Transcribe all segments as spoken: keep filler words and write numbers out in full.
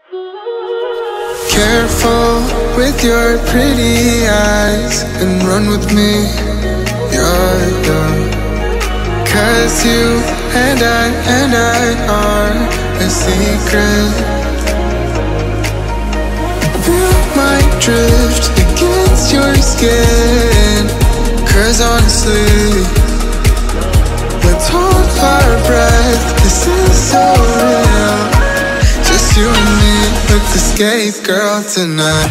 Careful with your pretty eyes and run with me, you're young. Cause you and I and I are a secret. Feel my drift against your skin. Cause honestly, let's hold our breath, this is so real. Just you and me, let's escape, girl, tonight.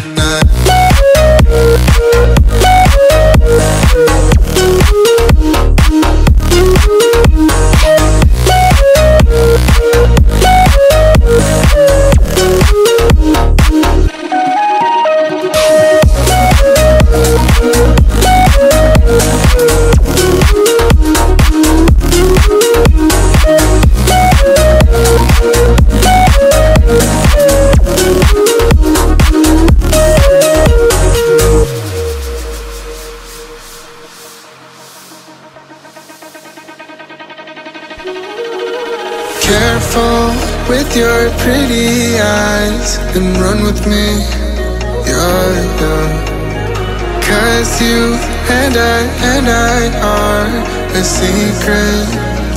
Careful with your pretty eyes and run with me, you're young. Cause you and I and I are a secret.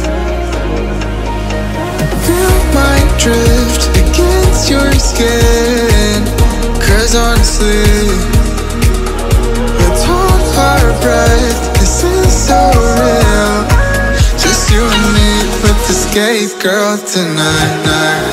Feel my drift against your skin. Cause honestly, let's hold our breath, this is so real. Just you and me, let's escape, girl, tonight.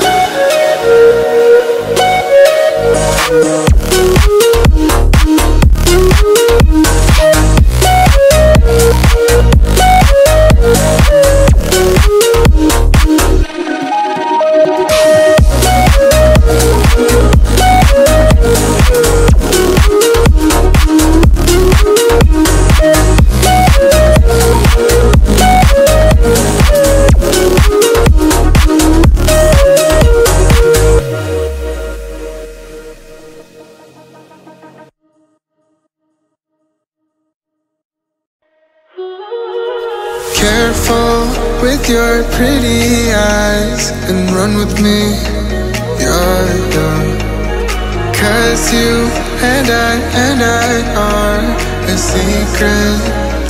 Careful with your pretty eyes and run with me, you're young. Cause you and I and I are a secret.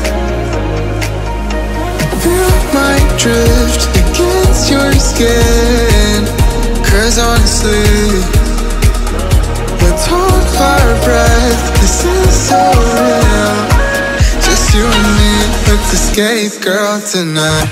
Feel my drift against your skin. Cause honestly, let's hold our breath, this is so real. Just you and me, let's escape, girl, tonight.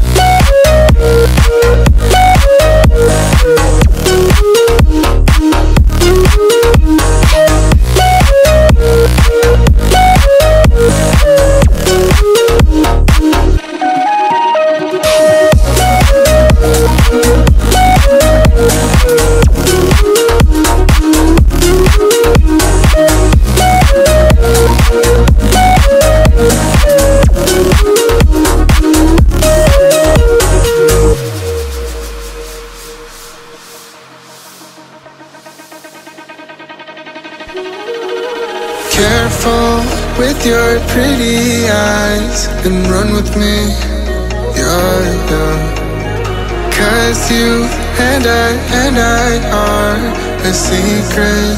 Careful with your pretty eyes and run with me, you're young. Cause you and I and I are a secret.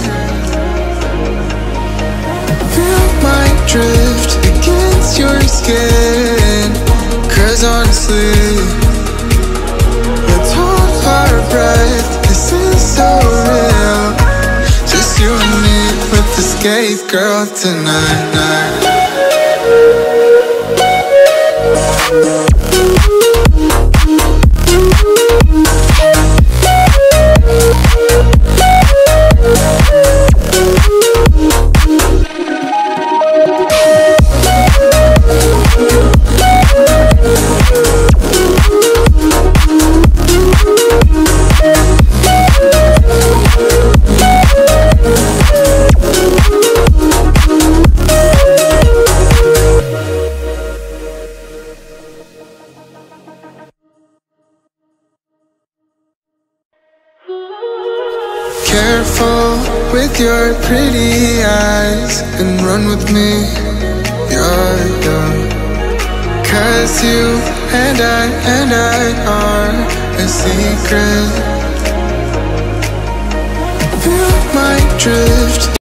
Feel my drift against your skin. Cause honestly, let's hold our breath, this is so real. Just you and me, let's escape, girl, tonight. Careful with your pretty eyes and run with me, you're young. Cause you and I and I are a secret. feel my drift.